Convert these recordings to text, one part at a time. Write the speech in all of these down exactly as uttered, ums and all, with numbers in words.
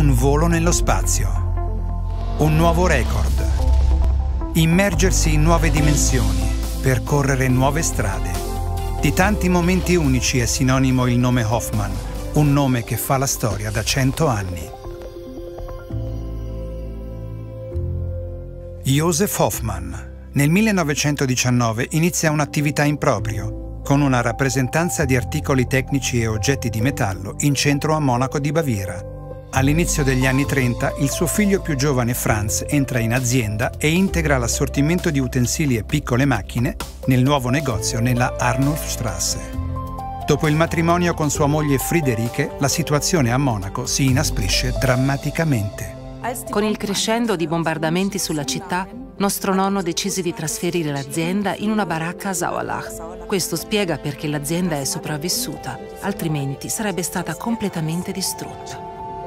Un volo nello spazio. Un nuovo record. Immergersi in nuove dimensioni, percorrere nuove strade. Di tanti momenti unici è sinonimo il nome Hoffmann, un nome che fa la storia da cento anni. Joseph Hoffmann nel millenovecentodiciannove inizia un'attività in proprio, con una rappresentanza di articoli tecnici e oggetti di metallo in centro a Monaco di Baviera. All'inizio degli anni trenta, il suo figlio più giovane Franz entra in azienda e integra l'assortimento di utensili e piccole macchine nel nuovo negozio nella Arnulfstrasse. Dopo il matrimonio con sua moglie Friederike, la situazione a Monaco si inasprisce drammaticamente. Con il crescendo di bombardamenti sulla città, nostro nonno decise di trasferire l'azienda in una baracca a Sauerlach. Questo spiega perché l'azienda è sopravvissuta, altrimenti sarebbe stata completamente distrutta.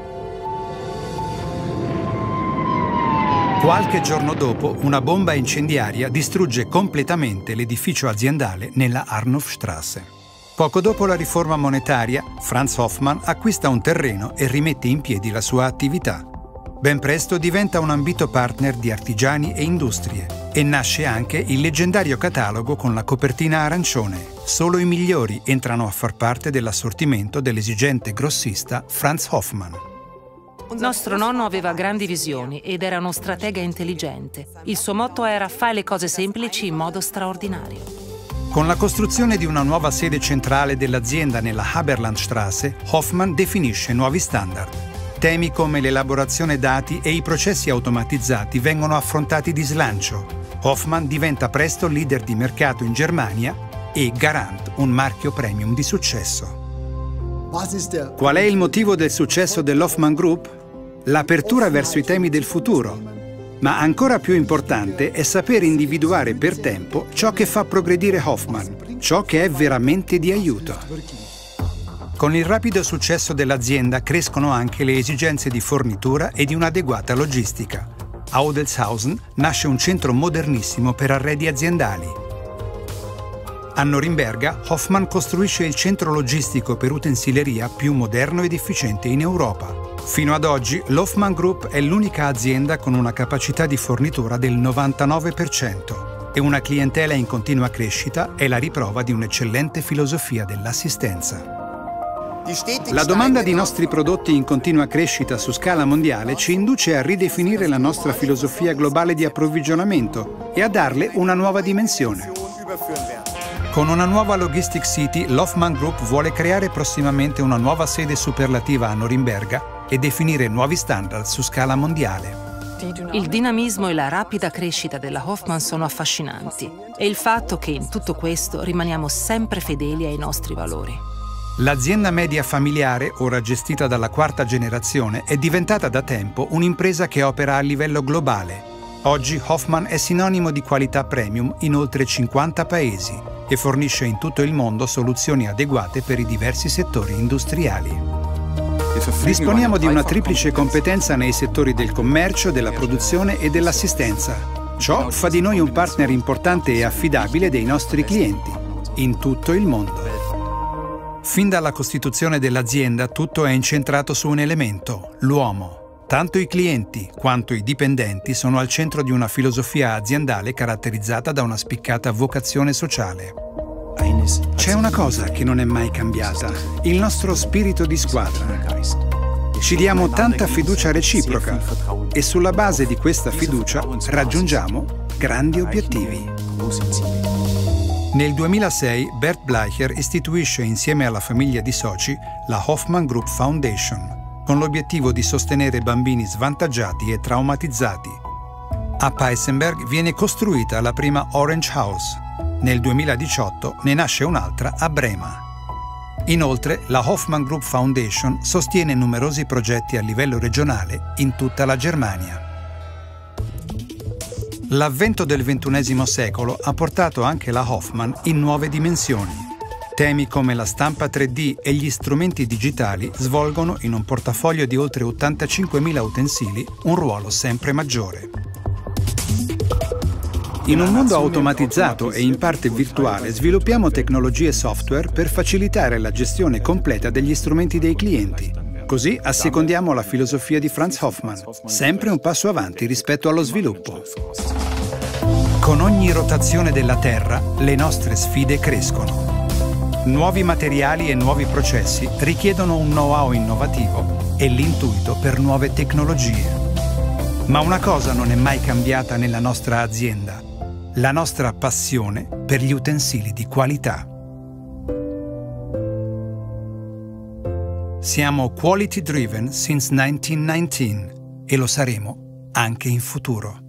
Qualche giorno dopo, una bomba incendiaria distrugge completamente l'edificio aziendale nella Arnulfstrasse. Poco dopo la riforma monetaria, Franz Hoffmann acquista un terreno e rimette in piedi la sua attività. Ben presto diventa un ambito partner di artigiani e industrie e nasce anche il leggendario catalogo con la copertina arancione. Solo i migliori entrano a far parte dell'assortimento dell'esigente grossista Franz Hoffmann. Nostro nonno aveva grandi visioni ed era uno stratega intelligente. Il suo motto era «fai le cose semplici in modo straordinario». Con la costruzione di una nuova sede centrale dell'azienda nella Haberlandstrasse, Hoffmann definisce nuovi standard. Temi come l'elaborazione dati e i processi automatizzati vengono affrontati di slancio. Hoffmann diventa presto leader di mercato in Germania e Garant, un marchio premium di successo. Qual è il motivo del successo dell'Hoffmann Group? L'apertura verso i temi del futuro. Ma ancora più importante è saper individuare per tempo ciò che fa progredire Hoffmann, ciò che è veramente di aiuto. Con il rapido successo dell'azienda crescono anche le esigenze di fornitura e di un'adeguata logistica. A Odelshausen nasce un centro modernissimo per arredi aziendali. A Norimberga, Hoffmann costruisce il centro logistico per utensileria più moderno ed efficiente in Europa. Fino ad oggi, l'Hoffmann Group è l'unica azienda con una capacità di fornitura del novantanove per cento e una clientela in continua crescita è la riprova di un'eccellente filosofia dell'assistenza. La domanda di nostri prodotti in continua crescita su scala mondiale ci induce a ridefinire la nostra filosofia globale di approvvigionamento e a darle una nuova dimensione. Con una nuova Logistic City, l'Hoffmann Group vuole creare prossimamente una nuova sede superlativa a Norimberga e definire nuovi standard su scala mondiale. Il dinamismo e la rapida crescita della Hoffmann sono affascinanti e il fatto che in tutto questo rimaniamo sempre fedeli ai nostri valori. L'azienda media familiare, ora gestita dalla quarta generazione, è diventata da tempo un'impresa che opera a livello globale. Oggi Hoffmann è sinonimo di qualità premium in oltre cinquanta paesi e fornisce in tutto il mondo soluzioni adeguate per i diversi settori industriali. Disponiamo di una triplice competenza nei settori del commercio, della produzione e dell'assistenza. Ciò fa di noi un partner importante e affidabile dei nostri clienti, in tutto il mondo. Fin dalla costituzione dell'azienda tutto è incentrato su un elemento, l'uomo. Tanto i clienti quanto i dipendenti sono al centro di una filosofia aziendale caratterizzata da una spiccata vocazione sociale. C'è una cosa che non è mai cambiata, il nostro spirito di squadra. Ci diamo tanta fiducia reciproca e sulla base di questa fiducia raggiungiamo grandi obiettivi. Nel duemilasei Bert Bleicher istituisce insieme alla famiglia di soci la Hoffmann Group Foundation, con l'obiettivo di sostenere bambini svantaggiati e traumatizzati. A Peißenberg viene costruita la prima Orange House. Nel duemiladiciotto ne nasce un'altra a Brema. Inoltre, la Hoffmann Group Foundation sostiene numerosi progetti a livello regionale in tutta la Germania. L'avvento del ventunesimo secolo ha portato anche la Hoffmann in nuove dimensioni. Temi come la stampa tre D e gli strumenti digitali svolgono in un portafoglio di oltre ottantacinquemila utensili un ruolo sempre maggiore. In un mondo automatizzato e in parte virtuale sviluppiamo tecnologie e software per facilitare la gestione completa degli strumenti dei clienti. Così assecondiamo la filosofia di Franz Hofmann, sempre un passo avanti rispetto allo sviluppo. Con ogni rotazione della Terra, le nostre sfide crescono. Nuovi materiali e nuovi processi richiedono un know-how innovativo e l'intuito per nuove tecnologie. Ma una cosa non è mai cambiata nella nostra azienda: la nostra passione per gli utensili di qualità. Siamo quality driven since millenovecentonovantanove e lo saremo anche in futuro.